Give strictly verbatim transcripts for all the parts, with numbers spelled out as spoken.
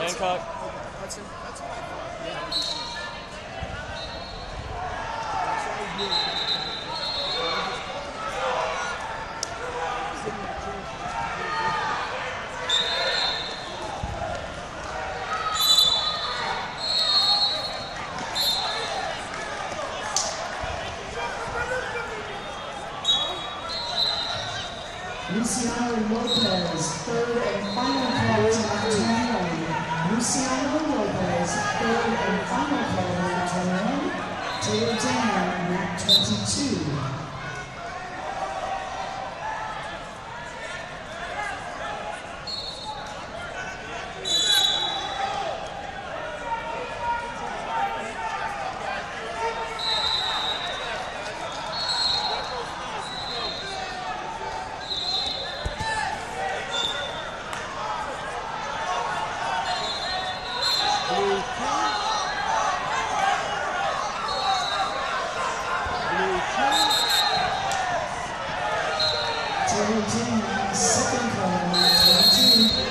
Hancock. Hudson. Hudson. Yeah. Luciano Lopez, third and final call to number twenty-one. Luciano Lopez, third and final call to number twenty-one. Taylor Daniel, mat twenty-two. Taylor Daniel, second call, mat twenty-two.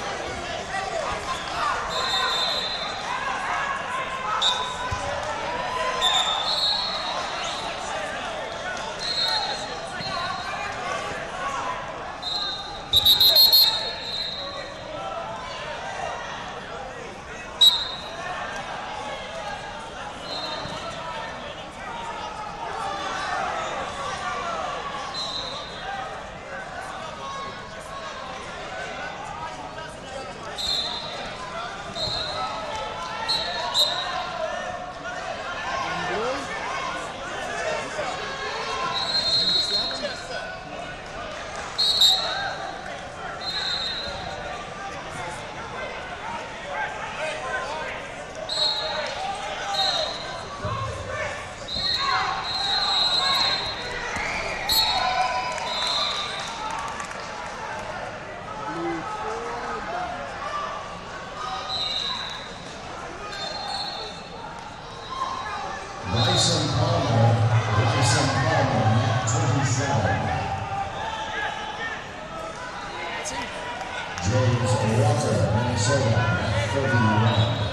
Bryson Palmer, Bryson Palmer, mat twenty-seven. James Walter, Minnesota, mat thirty-one.